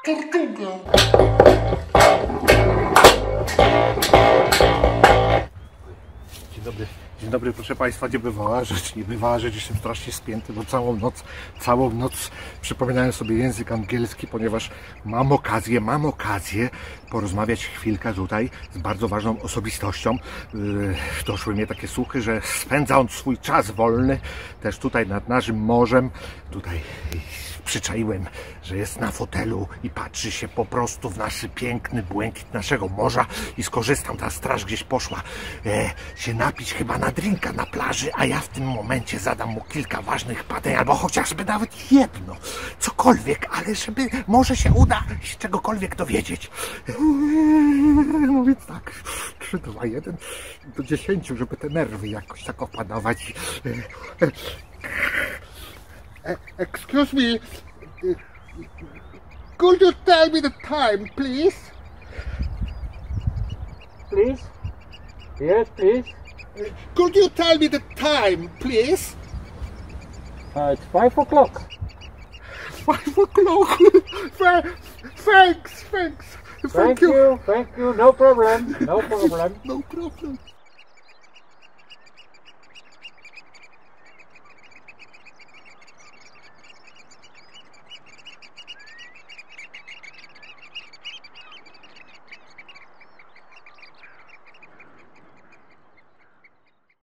Tortugę. Dzień dobry, proszę Państwa, nie bywała rzecz, jestem strasznie spięty, bo całą noc przypominałem sobie język angielski, ponieważ mam okazję porozmawiać chwilkę tutaj z bardzo ważną osobistością. Doszły mnie takie słuchy, że spędza on swój czas wolny też tutaj nad naszym morzem. Tutaj przyczaiłem, że jest na fotelu i patrzy się po prostu w nasz piękny błękit naszego morza i skorzystam, ta straż gdzieś poszła się napić chyba na drinka na plaży, a ja w tym momencie zadam mu kilka ważnych pytań, albo chociażby nawet jedno, cokolwiek, ale żeby może się uda się czegokolwiek dowiedzieć. No więc tak, 3, 2, 1 do 10, żeby te nerwy jakoś tak opanować. Excuse me, could you tell me the time, please? Please? Yes, please. Could you tell me the time, please? It's 5 o'clock. 5 o'clock. Thanks. Thank you. No problem. No problem.